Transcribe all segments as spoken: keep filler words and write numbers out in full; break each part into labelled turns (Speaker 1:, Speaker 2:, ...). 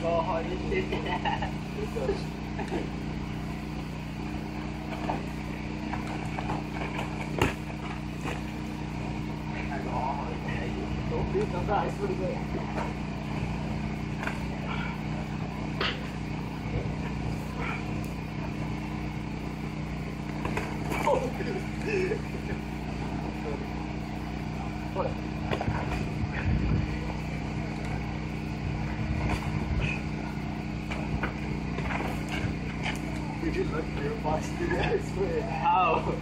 Speaker 1: go hard as shit. Sometimes pretty good. You just look for your box to do that, I swear. How?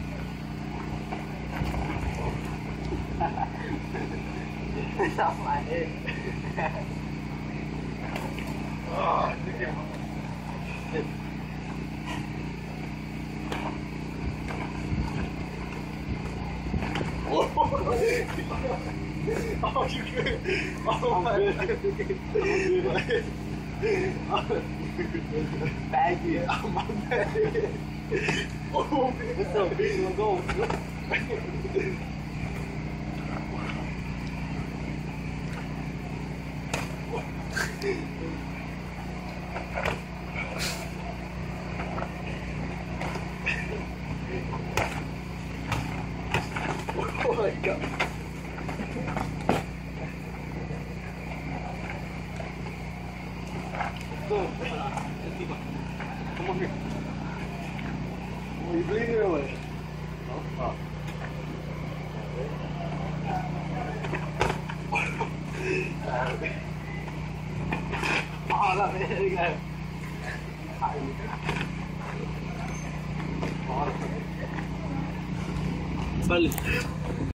Speaker 1: It's off my head. Oh, look at shit. Oh, you good? Oh, my God. Baggy. Oh, my bad. Oh, what's up, bitch? Let's go. Oh my God. Go. Come on here. Are you bleeding or what? No? Oh. Oh, la verga. Vale.